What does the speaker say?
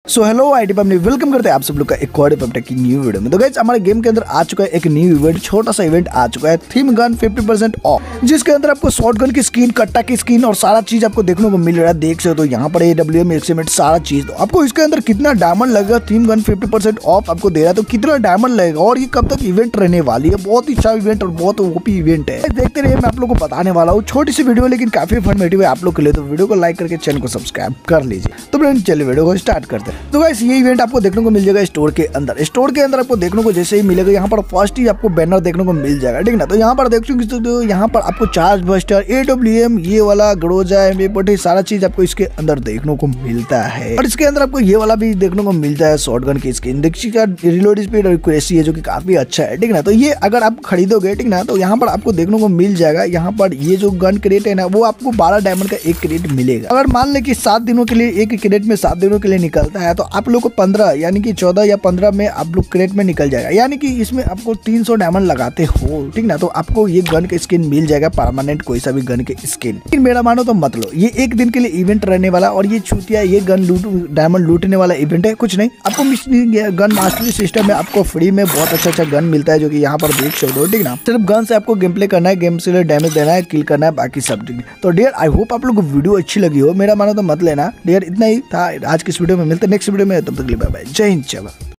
So hello IT public, welcome करते हैं आप सब लोग का एक और पब्लिक की न्यू वीडियो में। तो गाइस हमारे गेम के अंदर आ चुका है एक न्यू इवेंट, छोटा सा इवेंट आ चुका है, थीम गन 50% ऑफ, जिसके अंदर आपको शॉटगन की स्किन, कट्टा की स्किन और सारा चीज आपको देखने को मिल रहा है। देख सकते हो तो यहाँ पर AWM एक्सीमेंट सारा चीज। तो आपको इसके अंदर कितना डायमंड लगेगा, थीम गन 50% ऑफ आपको दे रहा है, तो कितना डायमंड लगेगा और ये कब तक इवेंट रहने वाली है। बहुत ही अच्छा इवेंट और बहुत ओपी इवेंट है, देखते रहिए, मैं आप लोग को बताने वाला हूँ। छोटी सी वीडियो लेकिन काफी इन्फॉर्मेटिव है आप लोग के लिए, तो वीडियो को लाइक करके चैनल को सब्सक्राइब कर लीजिए। तो फ्रेंड्स चलिए वीडियो को स्टार्ट करते हैं। तो गाइस ये आपको देखने को मिल जाएगा स्टोर के अंदर। स्टोर के अंदर आपको देखने को जैसे ही मिलेगा, यहाँ पर फर्स्ट ही आपको बैनर देखने को मिल जाएगा, ठीक ना। तो यहाँ पर देख सकते हो, यहाँ पर आपको चार्ज बस्टर, AWM, ये वाला ग्रोजा, MP40 सारा चीज आपको इसके अंदर देखने को मिलता है। और इसके अंदर आपको ये वाला भी देखने को मिलता है, शॉटगन की स्किन, देखिए रिलोड स्पीड और एक्यूरेसी है जो कि काफी अच्छा है, ठीक ना। तो ये अगर आप खरीदोगे, ठीक ना, तो यहाँ पर आपको देखने को मिल जाएगा। यहाँ पर ये जो गन क्रेट है ना, वो आपको 12 डायमंड का एक क्रेट मिलेगा। अगर मान ले कि 7 दिनों के लिए एक क्रेट में 7 दिनों के लिए निकलता है, तो आप लोग को 15 यानी कि 14 या 15 में आप लोग क्रेट में निकल जाएगा। यानी कि इसमें आपको 300 डायमंड लगाते हो, ठीक ना, तो आपको ये गन का स्किन मिल जाएगा परमानेंट, कोई सा भी गन के स्किन। लेकिन मेरा मानो तो मत लो, ये एक दिन के लिए इवेंट रहने वाला और ये छूतिया ये गन डायमंड लूटने वाला इवेंट है, कुछ नहीं। आपको गन मास्टरी सिस्टम में आपको फ्री में बहुत अच्छा गन मिलता है, जो कि यहाँ पर देख सकते हो, ठीक ना। सिर्फ गन से आपको गेम प्ले करना है, गेम से डैमेज देना है, किल करना है, बाकी सब ठीक। तो डियर आई होप आप लोग को वीडियो अच्छी लगी हो, मेरा मानो तो मत लेना डियर। इतना ही था आज की इस वीडियो में, मिलते नेक्स्ट वीडियो में, तब तक के लिए बाय बाय, जय हिंद।